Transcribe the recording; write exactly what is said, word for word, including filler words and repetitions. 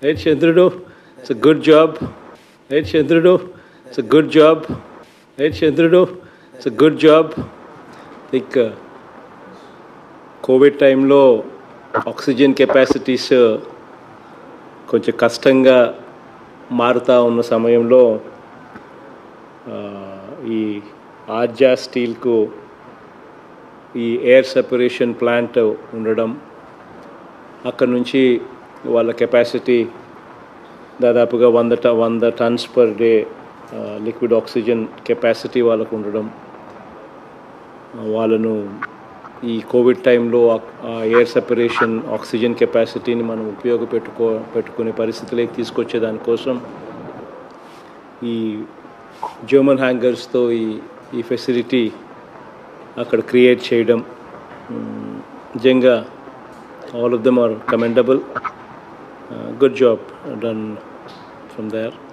Hey Chandrudu, it's a good job. Hey Chandrudu, it's a good job. Hey Chandrudu, it's a good job. I think uh, Covid టైంలో oxygen capacities కొంచెం కష్టంగా మారుతూ ఉన్న సమయంలో ఈ ఆర్జా స్టీల్కు ఈ ఎయిర్ సెపరేషన్ ప్లాంట్ ఉండడం, అక్కడ నుంచి వాళ్ళ కెపాసిటీ దాదాపుగా వంద ట వంద tons per day liquid oxygen capacity వాళ్ళకు ఉండడం, వాళ్ళను ఈ కోవిడ్ టైంలో ఎయిర్ సెపరేషన్ ఆక్సిజన్ కెపాసిటీని మనం ఉపయోగపెట్టుకో పెట్టుకునే పరిస్థితిలోకి తీసుకొచ్చే దానికోసం ఈ జర్మన్ హ్యాంగర్స్తో ఈ ఈ ఫెసిలిటీ అక్కడ క్రియేట్ చేయడం నిజంగా all of them are commendable. Uh, good job done from there.